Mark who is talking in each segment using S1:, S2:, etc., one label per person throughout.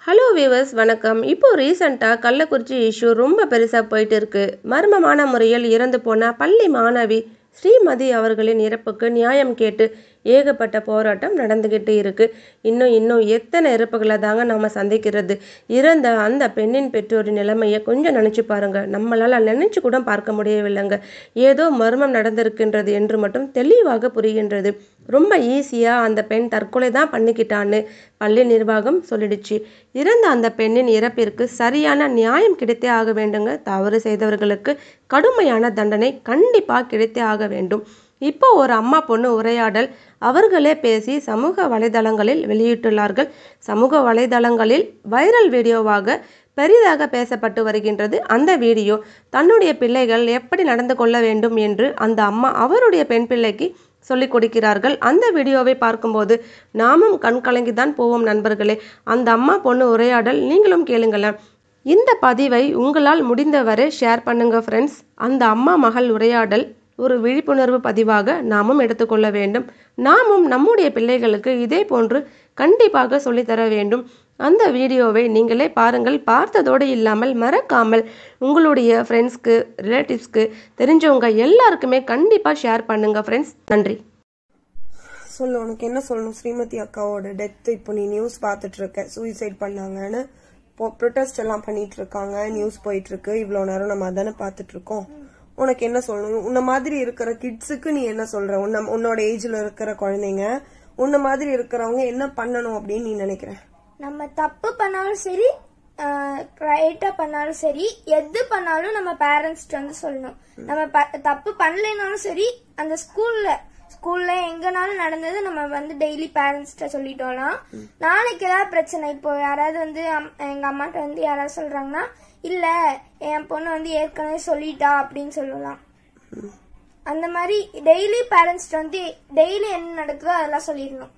S1: Hello viewers வணக்கம். இப்போ ரீசெண்டாக கள்ளக்குறிச்சி இஷ்யூ ரொம்ப பெருசாக போயிட்டு இருக்கு. மர்மமான முறையில் இறந்து போன பள்ளி மாணவி ஸ்ரீமதி அவர்களின் இறப்புக்கு நியாயம் கேட்டு ஏகப்பட்ட போராட்டம் நடந்துக்கிட்டு இருக்கு. இன்னும் எத்தனை இறப்புகளை தாங்க நம்ம சந்திக்கிறது. இறந்த அந்த பெண்ணின் பெற்றோரின் நிலைமையை கொஞ்சம் நினச்சி பாருங்க. நம்மளால் நினச்சி கூட பார்க்க முடியவில்லைங்க. ஏதோ மர்மம் நடந்திருக்கின்றது என்று மட்டும் தெளிவாக புரிகின்றது. ரொம்ப ஈஸியாக அந்த பெண் தற்கொலை தான் பண்ணிக்கிட்டான்னு பள்ளி நிர்வாகம் சொல்லிடுச்சு. இறந்த அந்த பெண்ணின் இறப்பிற்கு சரியான நியாயம் கிடைத்தே ஆக வேண்டுங்க. தவறு செய்தவர்களுக்கு கடுமையான தண்டனை கண்டிப்பாக கிடைத்தே ஆக வேண்டும். இப்போ ஒரு அம்மா பொண்ணு உரையாடல் அவர்களே பேசி சமூக வலைதளங்களில் வெளியிட்டுள்ளார்கள். சமூக வலைதளங்களில் வைரல் வீடியோவாக பெரிதாக பேசப்பட்டு வருகின்றது. அந்த வீடியோ தன்னுடைய பிள்ளைகள் எப்படி நடந்து கொள்ள வேண்டும் என்று அந்த அம்மா அவருடைய பெண் பிள்ளைக்கு சொல்லிக் கொடுக்கிறார்கள். அந்த வீடியோவை பார்க்கும்போது நாமும் கண்கலங்கி தான் போவோம் நண்பர்களே. அந்த அம்மா பொண்ணு உரையாடல் நீங்களும் கேளுங்களேன். இந்த பதிவை உங்களால் முடிந்தவரை ஷேர் பண்ணுங்க ஃப்ரெண்ட்ஸ். அந்த அம்மா மகள் உரையாடல் ஒரு விழிப்புணர்வு பதிவாக நாமும் எடுத்துக்கொள்ள வேண்டும். நாமும் நம்முடைய பிள்ளைகளுக்கு இதே போன்று கண்டிப்பாக சொல்லித்தர வேண்டும். அந்த வீடியோவை நீங்களே பாருங்கள். பார்த்ததோடு இல்லாமல் மறக்காமல் உங்களுடைய ஃப்ரெண்ட்ஸ்க்கு, ரிலேட்டிவ்ஸ்க்கு, தெரிஞ்சவங்க எல்லாருக்குமே கண்டிப்பாக ஷேர் பண்ணுங்க ஃப்ரெண்ட்ஸ். நன்றி.
S2: சொல்லு, உனக்கு என்ன சொல்லணும்? ஸ்ரீமதி அக்காவோட டெத் இப்போ நீ நியூஸ் பார்த்துட்டு இருக்க. சூசைட் பண்ணாங்கன்னு ப்ரொட்டஸ்ட் எல்லாம் பண்ணிட்டு இருக்காங்க. நியூஸ் போயிட்டு இருக்கு. இவ்வளவு நேரம் நம்ம அதானே பார்த்துட்டு இருக்கோம். உனக்கு என்ன சொல்லணும்? உன்ன மாதிரி இருக்கிற கிட்ஸுக்கு நீ என்ன சொல்ற? உன்னோட ஏஜ்ல இருக்கிற குழந்தைங்க, உன்ன மாதிரி இருக்கிறவங்க என்ன பண்ணணும் அப்படின்னு நீ நினைக்கிற?
S3: நம்ம தப்பு பண்ணாலும் சரி, ரைட்டா பண்ணாலும் சரி, எது பண்ணாலும் நம்ம பேரண்ட்ஸ் வந்து சொல்லணும். நம்ம தப்பு பண்ணலைனாலும் சரி, அந்த ஸ்கூல்ல எங்கனாலும் நடந்தது நம்ம வந்து டெய்லி பேரண்ட்ஸ்ட சொல்லிட்டோம்னா, நாளைக்கு ஏதாவது பிரச்சனை, இப்போ யாராவது வந்து எங்க அம்மாட்ட வந்து யாராவது சொல்றாங்கன்னா, இல்ல என் பொண்ணு வந்து ஏற்கனவே சொல்லிட்டா அப்படின்னு சொல்லலாம். அந்த மாதிரி டெய்லி பேரண்ட்ஸ்ட வந்து டெய்லி என்ன நடக்குதோ அதெல்லாம் சொல்லிடணும்.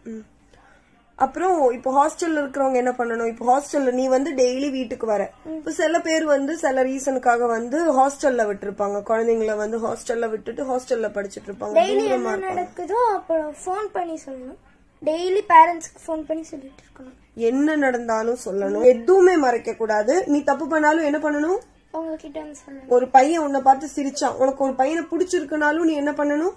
S2: அப்புறம் இப்போ ஹாஸ்டல்ல இருக்கிறவங்க என்ன பண்ணணும்? இப்போ ஹாஸ்டல்ல நீ வந்து டெய்லி வீட்டுக்கு வர. இப்போ சில பேர் வந்து சில ரீசனுக்காக வந்து ஹாஸ்டல்ல விட்டுருப்பாங்க. குழந்தைங்களை வந்து ஹாஸ்டல்ல விட்டுட்டு ஹாஸ்டல்ல படிச்சுட்டு இருப்பாங்க.
S3: டெய்லி என்ன நடக்குதோ அப்புறம் போன் பண்ணி சொல்லணும். டெய்லி பேரண்ட்ஸ்க்கு போன் பண்ணி சொல்லிட்டு இருக்கணும்.
S2: என்ன நடந்தாலும் சொல்லணும். எதுவுமே மறைக்க கூடாது. நீ தப்பு பண்ணாலும் என்ன பண்ணணும்?
S3: உங்ககிட்ட வந்து சொல்லணும்.
S2: ஒரு பையன் உன்னை பார்த்து சிரிச்சான், உனக்கு ஒரு பையனை பிடிச்சிருக்குனாலும் நீ என்ன பண்ணணும்?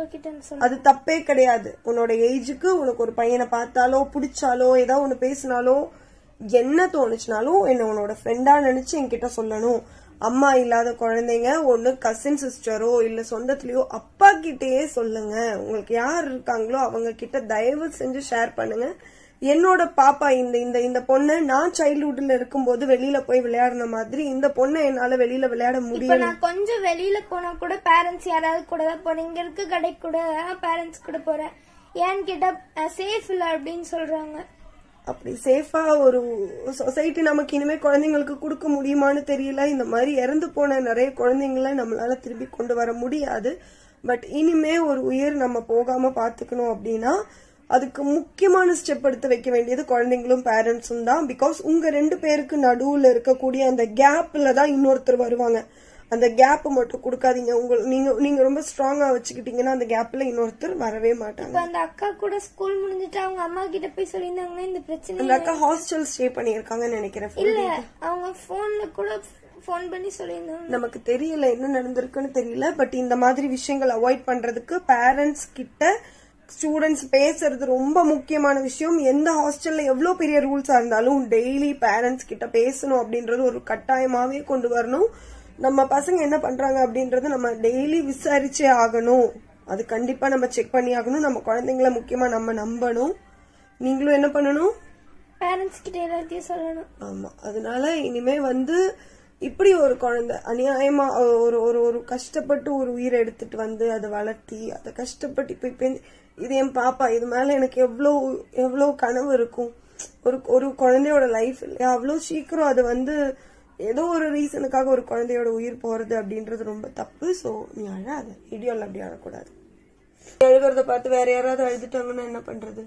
S2: அது தப்பே கிடையாது. உன்னோட ஏஜுக்கு உனக்கு ஒரு பையனை பார்த்தாலோ பிடிச்சாலோ ஏதாவது ஒண்ணு பேசினாலோ என்ன தோணுச்சுனாலும் என்ன உன்னோட ஃப்ரெண்டா நினைச்சு என்கிட்ட சொல்லணும். அம்மா இல்லாத குழந்தைங்க ஒண்ணு கசின் சிஸ்டரோ இல்ல சொந்தத்திலயோ அப்பா கிட்டயே சொல்லுங்க. உங்களுக்கு யார் இருக்காங்களோ அவங்க கிட்ட தயவு செஞ்சு ஷேர் பண்ணுங்க. என்னோட பாப்பா இந்த பொண்ணு நான் சைல்ட்ஹுட்ல இருக்கும்போது வெளியில போய் விளையாடுன மாதிரி இந்த பொண்ணை என்னால வெளியில விளையாட முடியல.
S3: நான் கொஞ்சம் வெளியில போனா கூட பேரண்ட்ஸ் யாராவது கூட தான் போறேன். இங்க இருக்க கடை கூட பேரண்ட்ஸ் கூட போறேன். ஏன்னு கேட்டா சேஃப் இல்ல அப்படின்னு சொல்றாங்க.
S2: அப்படி சேஃபா ஒரு சொசைட்டி நமக்கு இனிமே குழந்தைங்களுக்கு கொடுக்க முடியுமான்னு தெரியல. இந்த மாதிரி இறந்து போன நிறைய குழந்தைங்கள நம்மளால திருப்பி கொண்டு வர முடியாது. பட் இனிமே ஒரு உயிர் நம்ம போகாம பாத்துக்கணும் அப்படின்னா அதுக்கு முக்கியமான ஸ்டெப் எடுத்து வைக்க வேண்டியது குழந்தைங்களும் பேரண்ட்ஸும் தான். பிகாஸ் உங்க ரெண்டு பேருக்கு நடுவுல இருக்கக்கூடிய அந்த கேப்ல தான் இன்னொருத்தர் வருவாங்க. அந்த கேப் மட்டும் கொடுக்காதீங்க. நீங்க ரொம்ப ஸ்ட்ராங்கா வச்சுக்கிட்டீங்கன்னா அந்த கேப்ல இன்னொருத்தர் வரவே மாட்டாங்க.
S3: அந்த அக்கா கூட ஸ்கூல் முடிஞ்சிட்டு அவங்க அம்மா கிட்ட போய் சொல்லியிருந்தாங்கன்னா இந்த பிரச்சனை.
S2: அந்த அக்கா ஹாஸ்டல் ஸ்டே பண்ணிருக்காங்கன்னு நினைக்கிறேன்.
S3: இல்ல அவங்க போன்ல கூட போன் பண்ணி சொல்லியிருந்தாங்க.
S2: நமக்கு தெரியல என்ன நடந்திருக்குன்னு தெரியல. பட் இந்த மாதிரி விஷயங்கள் அவாய்ட் பண்றதுக்கு பேரண்ட்ஸ் கிட்ட ஸ்டூடெண்ட்ஸ் பேசுறது ரொம்ப முக்கியமான விஷயம். எந்த ஹாஸ்டல்ல எவ்வளவு பெரிய ரூல்ஸா இருந்தாலும் டெய்லி பேரண்ட்ஸ் கிட்ட பேசணும் அப்படின்றது ஒரு கட்டாயமாவே கொண்டு வரணும். நம்ம பசங்க என்ன பண்றாங்க அப்படின்றத நம்ம டெய்லி விசாரிச்சே ஆகணும். அது கண்டிப்பா நம்ம செக் பண்ணி ஆகணும். நம்ம குழந்தைங்களை முக்கியமா நம்ம நம்பணும். நீங்களும் என்ன பண்ணணும்?
S3: பேரண்ட்ஸ் கிட்ட எல்லாத்தையும் சொல்லணும்.
S2: ஆமா, அதனால இனிமே வந்து இப்படி ஒரு குழந்தை அநியாயமா ஒரு கஷ்டப்பட்டு ஒரு உயிரை எடுத்துட்டு வந்து அதை வளர்த்தி அதை கஷ்டப்பட்டு இப்ப இது என் பாப்பா, இது மேல எனக்கு எவ்வளவு கனவு இருக்கும். ஒரு குழந்தையோட லைஃப் இல்லையா? அவ்வளவு சீக்கிரம் அது வந்து ஏதோ ஒரு ரீசனுக்காக ஒரு குழந்தையோட உயிர் போறது அப்படின்றது ரொம்ப தப்பு. சோ நீ அழாத, வீடியோல அப்படி அழக்கூடாது. அழுகிறத பார்த்து வேற யாராவது அழுதுட்டாங்கன்னா என்ன பண்றது?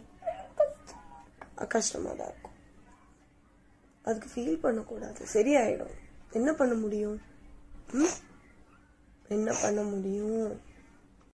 S2: கஷ்டமா தான் இருக்கும். அதுக்கு ஃபீல் பண்ணக்கூடாது. சரியாயிடும். என்ன பண்ண முடியும்? என்ன பண்ண முடியும்?